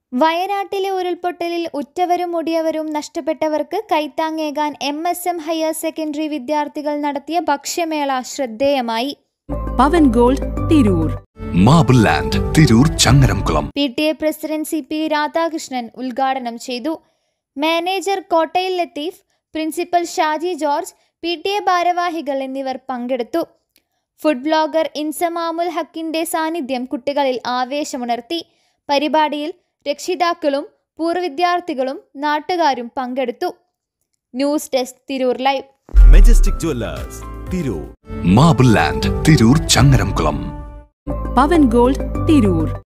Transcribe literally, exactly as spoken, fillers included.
വയനാട്ടിലെ ഉരുൾപൊട്ടലിൽ ഉറ്റവരും മുടിയവരും നഷ്ടപ്പെട്ടവർക്ക് കൈത്താങ്ങേകാൻ M S M higher secondary വിദ്യാർത്ഥികൾ നടത്തിയ ഭക്ഷ്യമേള ശ്രദ്ധേയമായി. Pavan gold Tirur, marble land Tirur Changaramkulam. P T A president C P Radhakrishnan ഉദ്ഘാടനം ചെയ്തു. Manager Kottayil Latheef, principal Shaji George, P T A ഭാരവാഹികൾ എന്നിവർ പങ്കെടുത്തു. ഫുഡ് ബ്ലോഗർ ഇൻസമാമുൽ ഹക്കിന്റെ സാന്നിധ്യം കുട്ടികളിൽ ആവേശമുണർത്തി. പരിപാടിയിൽ രക്ഷിതാക്കളും പൂർവ്വ വിദ്യാർത്ഥികളും നാട്ടുകാരും പങ്കെടുത്തു. News desk Tirur live. Majestic jewellers Tirur, marble land Tirur Changaramkulam. Pavan gold Tirur.